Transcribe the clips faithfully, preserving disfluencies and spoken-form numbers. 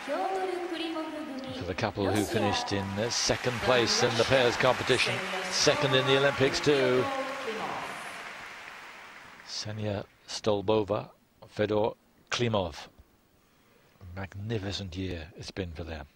For the couple who finished in uh, second place in the pairs competition, second in the Olympics too. Ksenia Stolbova, Fedor Klimov. Magnificent year it's been for them.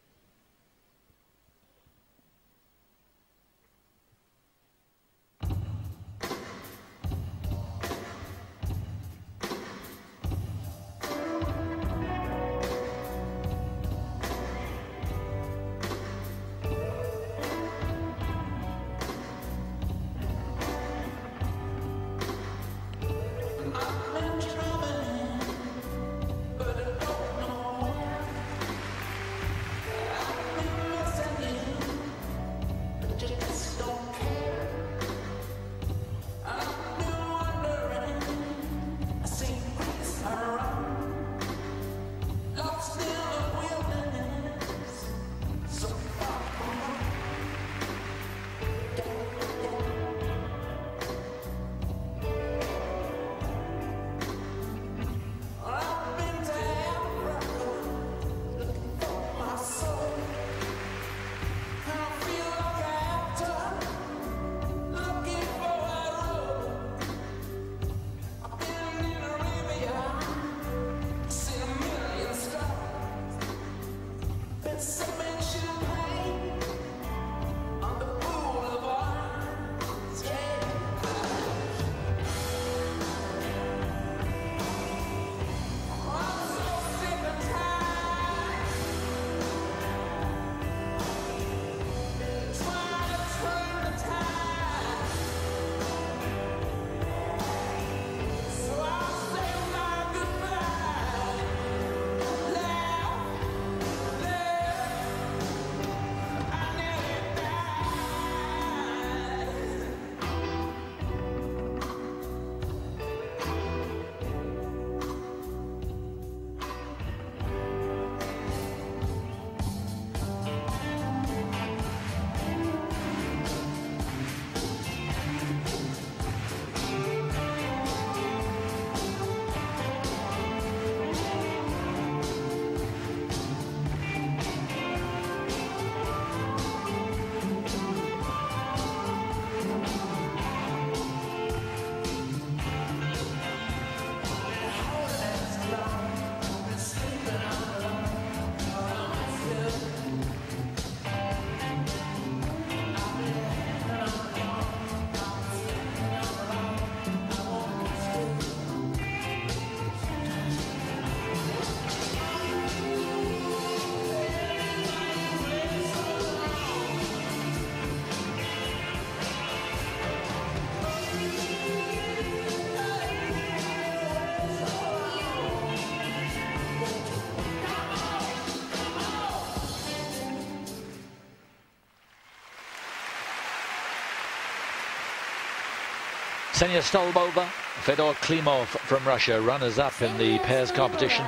Ksenia Stolbova, Fedor Klimov from Russia, runners-up in the pairs competition.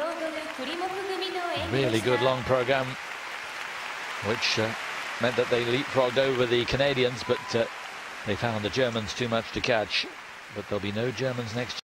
Really good long program, which uh, meant that they leapfrogged over the Canadians, but uh, they found the Germans too much to catch. But there'll be no Germans next year.